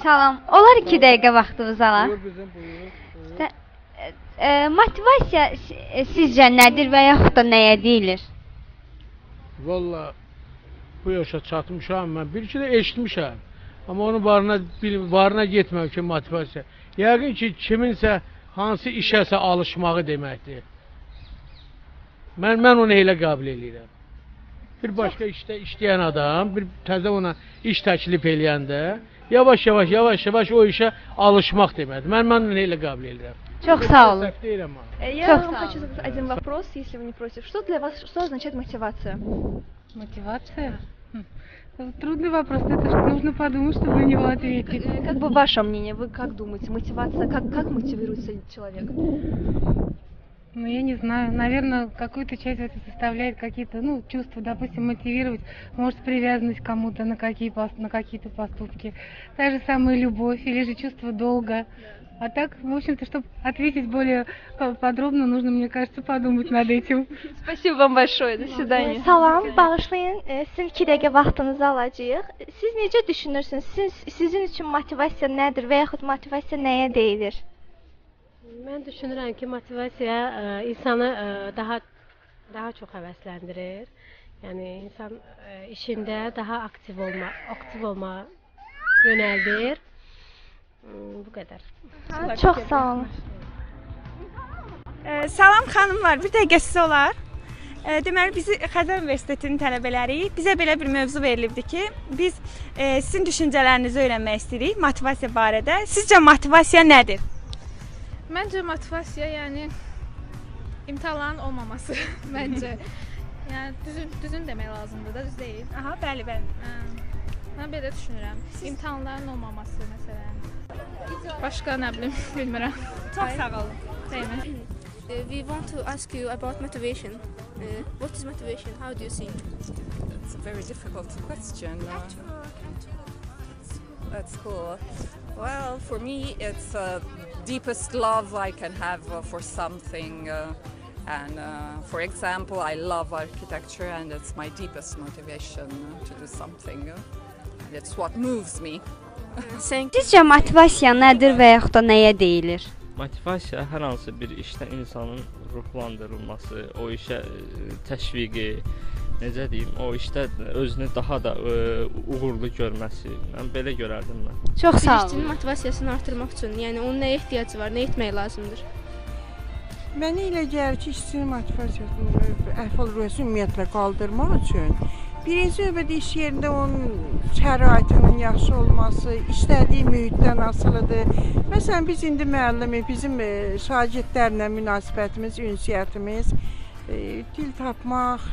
Salam. Olar 2 dəqiqə vaxtınız alar. Buyur bizim, buyur. Motivasiya sizcə nədir və yaxud da nəyə deyilir? Valla bu yaşa çatmışam mən. Bir-iki də eşitmişəm. Amma onun varına getmək ki, motivasiya. Yəqin ki, kiminsə hansı işəsə alışmağı deməkdir. Mən onu elə qəbul edirəm. Bir başqa işdə işləyən adam, bir təzə ona iş təklif eləyəndə yavaş-yavaş o işə alışmaq deməkdir. Mən onu elə qəbul edirəm. Çok sağ olun. Я вам хочу задать один вопрос, если вы не против. Что для вас, что означает мотивация? Мотивация? Трудный вопрос, это ж нужно подумать, чтобы на него ответить. Как бы ваше мнение, вы как думаете, мотивация, как мотивируется человек? Ну, я не знаю, наверное, какую-то часть это составляет какие-то, чувства, допустим, мотивировать, может, привязанность к кому-то на какие-то поступки. Та же самая любовь или же чувство долга. А так, в общем-то, чтобы ответить более подробно, нужно, мне кажется, подумать над этим. Спасибо вам большое, до свидания. Salam, bağışlayın. Sizin 2 dəqiqə vaxtınızı alacağıq. Siz necə düşünürsünüz? Sizin üçün motivasiya nədir və yaxud motivasiya nəyə deyilir? Mən düşünürəm ki, motivasiya insanı daha çox həvəsləndirir. Yəni insan işində daha aktiv olma yönəldir. Bu qədər. Çox sağ olun. Salam xanımlar, bir dəqiqə sizə olar. Deməli, biz Xəzər Universitetinin tələbələriyik. Bizə belə bir mövzu verilibdir ki, biz sizin düşüncələrinizi öyrənmək istəyirik motivasiya barədə. Sizcə motivasiya nədir? Məncə motivasiya, yəni imtahanların olmaması məncə. Yəni düzün demək lazımdır da, düz deyil. Aha, bəli. Mən belə düşünürəm. İmtahanların olmaması məsələn. Başqa nə bilim, bilmirəm. Çox sağ olun. Deyim. We want to ask you about motivation. What is motivation? How do you think? It's a very difficult question. That's cool. Well, for me, it's deepest love I can have for something. For example, I love architecture, and it's my deepest motivation to do something. It's what moves me. Sizcə motivasiya nədir və yaxud da nəyə deyilir? Motivasiya hər hansı bir işdə insanın ruhlandırılması, o işə təşviqi, necə deyim, o işdə özünü daha da uğurlu görməsi. Mən belə görərdim mən. Çox sağ olun. İşçinin motivasiyasını artırmaq üçün, yəni onun nəyə ehtiyacı var, nə etmək lazımdır? Mənə elə gəlir ki, işçinin motivasiyasını əhval-ruhiyyəsini ümumiyyətlə qaldırmaq üçün birinci növbədə iş yerində onun şəraitinin yaxşı olması, işlədiyi mühitdən asılıdır. Məsələn, biz indi müəllimik, bizim şagirdlərlə münasibətimiz, ünsiyyətimiz, dil tapmaq,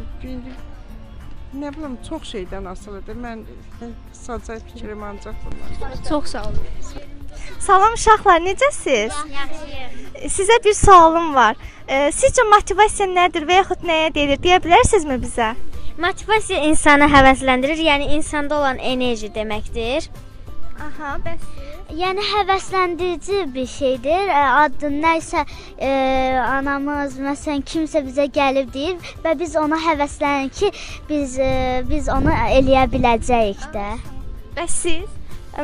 nə bilim, çox şeydən asılıdır. Mən sadəcə fikrim ancaq bunlar. Çox sağ olun. Salam uşaqlar, necəsiz? Yaxşıyıq. Sizə bir sualım var. Sizcə motivasiya nədir və yaxud nəyə deyilir? Deyə bilərsinizmi bizə? Motivasiya insanı həvəsləndirir, yəni insanda olan enerji deməkdir. Aha, bəs. Yəni həvəsləndirici bir şeydir. Adı nəysə anamız, məsələn, kimsə bizə gəlib deyir və biz ona həvəslənir ki, biz onu eləyə biləcəyik də. Bəs siz?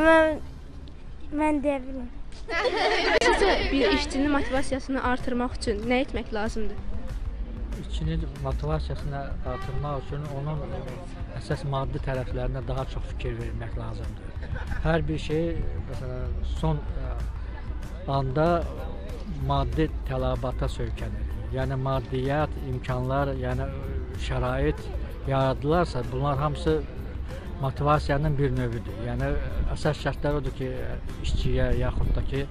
Mən deyə bilmirəm. Sizcə bir işçinin motivasiyasını artırmaq üçün nə etmək lazımdır? İşçinin motivasiyasını artırmaq üçün onun əsas maddi tərəflərinə daha çox fikir vermək lazımdır. Hər bir şey, məsələn, son anda maddi tələbata söykənir. Yəni maddiyyat, imkanlar, yəni şərait yaradılarsa, bunlar hamısı motivasiyanın bir növüdür. Yəni əsas şərtlər odur ki, işçiyə yaxud da ki,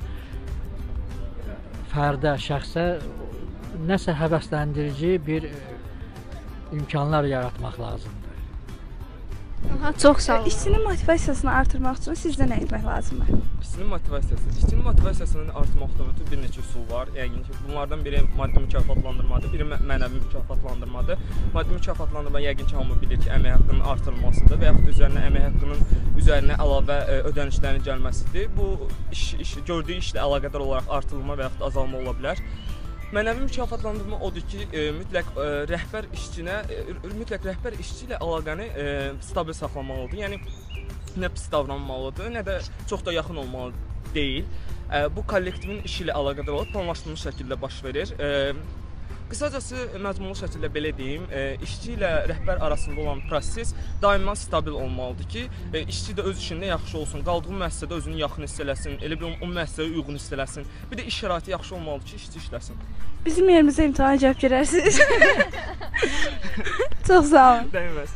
fərdə, şəxsə nəsə həvəsləndirici bir imkanlar yaratmaq lazımdır. Aha, çox sağ olun. İşçinin motivasiyasını artırmaq üçün sizdə nə etmək lazımdır? İşçinin motivasiyasının artırmaqdan ötürü bir neçə üsul var. Yəni ki, bunlardan biri maddi mükafatlandırmadır, biri mənəvi mükafatlandırmadır. Maddi mükafatlandırma yəqin ki, hamı bilir ki, əmək haqqının artırılmasıdır və yaxud əmək haqqının üzərinə əlavə ödənişlərin gəlməsidir. Bu gördüyü işlə əlaqədar olaraq artırılma və yaxud azalma ola bilər. Mənəvi mükafatlandırma odur ki, mütləq rəhbər işçi ilə əlaqəni stabil saxlamalıdır. Yəni nə pis davranmalıdır, nə də çox da yaxın olmalı deyil. Bu kollektivin işi ilə əlaqədar olub planlaşdırılmış şəkildə baş verir. Qısacası məzmunlu şəkildə belə deyim, işçi ilə rəhbər arasında olan proses daima stabil olmalıdır ki, işçi də öz işində yaxşı olsun, qaldığı müəssisədə özünü yaxın hiss eləsin, elə bir o müəssisəyə uyğun hiss eləsin. Bir də iş şəraiti yaxşı olmalıdır ki, işçi işləsin. Bizim yerimizə imtahana cavab verərsiniz. Çox sağ olun. Dəyməz.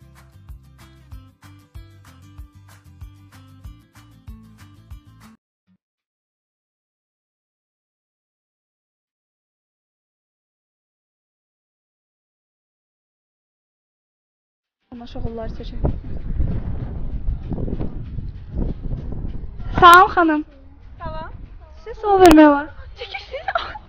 Şoğulları seçin. Salam xanım. Salam. Sizə sual vermək var. Çəkilsin.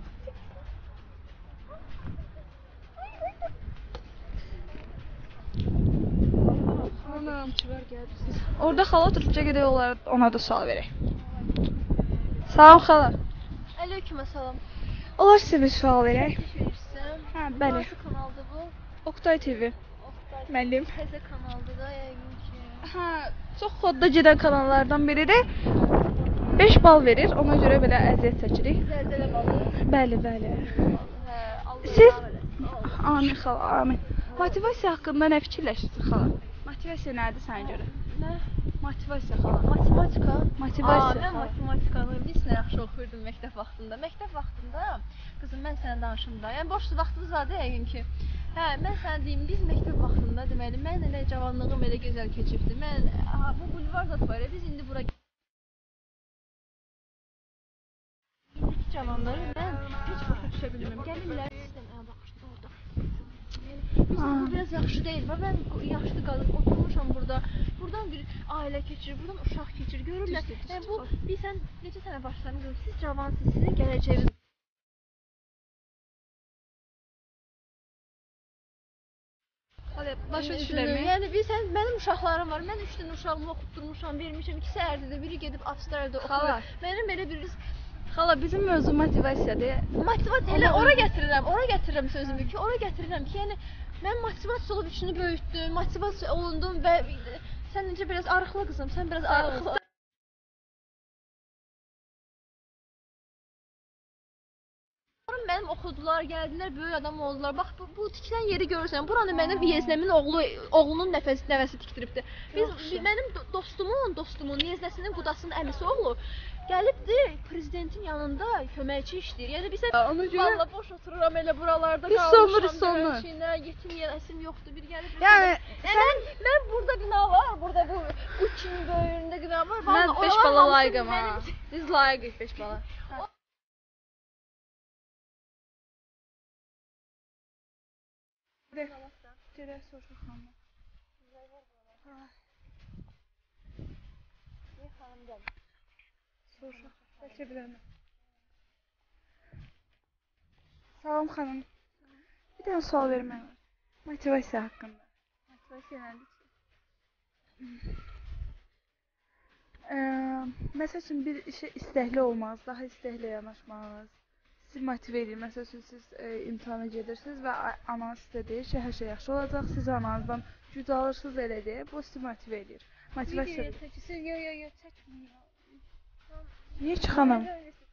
Xanım. Orada xala oturacaq gedək ona da sual verək. Salam xala. Aleyküm salam. Olar sizə bir sual verək. Hə, bəli. Hansı kanaldır bu? Oktay TV. Müəllim. Təzə kanaldır da yəqin ki. Hə, çox xodda gedən kanallardan biridir. 5 bal verir, ona görə belə əziyyət çəkirik. Zəlzələ balı. Bəli, bəli. Hə, Allah Siz eləsin. amin xala, amin. Motivasiya haqqında nə fikirləşirsiniz xala? Motivasiya nədir sənə görə? Nə? Motivasiya xala. Matematika. Motivasiya. Mən matematikanı bilirsən yaxşı oxuyurdum məktəb vaxtında. Məktəb vaxtında qızım mən sənə danışım da. Yəni boş vaxtımız vardı yəqin ki. Hə, mən sənə deyim, biz məktəb vaxtında deməli mən elə cavanlığım elə gözəl keçibdi. Mən bu bulvar zat var ya, biz indi bura indiki cavanları mən heç başa düşə bilmirəm. Gəlirlər sistem baxışdı orada. Biz bu biraz yaxşı deyil. Mən yaşlı qalıb oturmuşam burada. Buradan bir ailə keçir, buradan uşaq keçir. Görürlər. Yəni bu bilsən necə sənə başlarını görür. Siz cavansınız, sizin gələcəyiniz. Başa düşürəm. Yəni bilsən mənim uşaqlarım var. Mən 3 dənə uşağımı oxutdurmuşam, vermişəm. İkisi ərdidə, biri gedib Avstraliyada oxuyur. Mənim belə bir xala bizim mövzu motivasiyadır. Motivasiya elə ora gətirirəm sözümü ki, ora gətirirəm ki, yəni mən motivasiya olub içini böyütdüm, motivasiya olundum və sən necə biraz arıqlı qızım, sən biraz arıqlı. Mənim oxudular, gəldilər, böyük adam oldular. Bax bu tikilən yeri görürsən. Buranı mənim yeznəmin oğlunun nəvəsi tikdiribdi. Mənim dostumun yeznəsinin qudasının əmisi oğlu gəlibdi prezidentin yanında köməkçi işləyir. Yəni bizə valla boş otururam elə buralarda qalmışam. Yetim yəsim yoxdur. Bir gəlib. Yəni mən burada bina var, burada bu Gucci-nin böyründə bina var. Mən 5 bala layiqəm ha. Biz layiqik 5 bala. Gedək soruşaq xanım. Niyə xanım gəlir? Soruşaq. Bəlkə bilərəm. Salam xanım. Bir dənə sual vermək var. Motivasiya haqqında. Motivasiya nədir ki? Məsəl üçün bir işə istəkli olmanız, daha istəkli yanaşmanız sizi motivə edir. Məsəl üçün siz imtahana gedirsiniz və ananız sizə deyir ki, hər şey yaxşı olacaq. Siz ananızdan güc alırsınız elə deyə. Bu sizi motivə edir. Motivasiya. Yo, çəkməyin. Niyə ki xanım?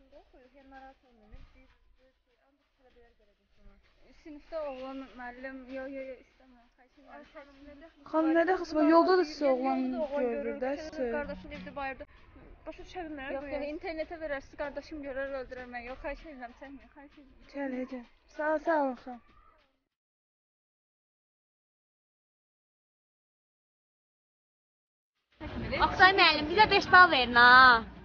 Sinifdə oğlan müəllim, yo istəmirəm. Xanım nə dəxli var? Yolda da sizi oğlan görür də. Qardaşım evdə bayırda. Başa düşə bilmirəm. Yox, internetə verərsiniz, qardaşım görər, öldürər məni. Yox, xahiş edirəm, çəkməyin, xahiş edirəm. Gəl. Sağ olun xanım. Oktay müəllim, bizə 5 bal verin ha.